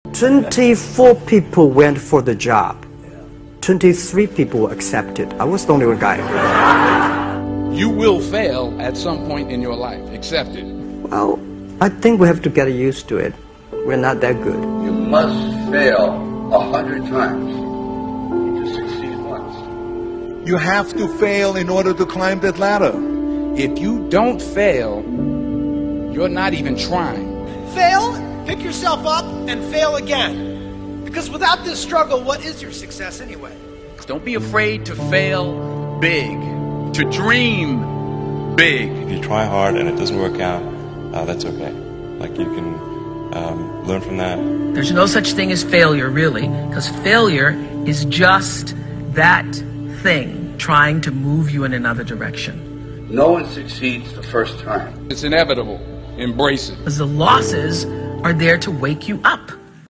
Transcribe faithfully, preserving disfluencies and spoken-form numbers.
twenty-four people went for the job. twenty-three people accepted. I was the only one guy. You will fail at some point in your life. Accept it. Well, I think we have to get used to it. We're not that good. You must fail a hundred times to succeed once. You have to fail in order to climb that ladder. If you don't fail, you're not even trying. Fail, pick yourself up, and fail again. Because without this struggle, what is your success anyway? Don't be afraid to fail big, to dream big. If you try hard and it doesn't work out, uh, that's okay. Like you can um, learn from that. There's no such thing as failure, really, because failure is just that thing trying to move you in another direction. No one succeeds the first time. It's inevitable. Embrace it. Because the losses are there to wake you up.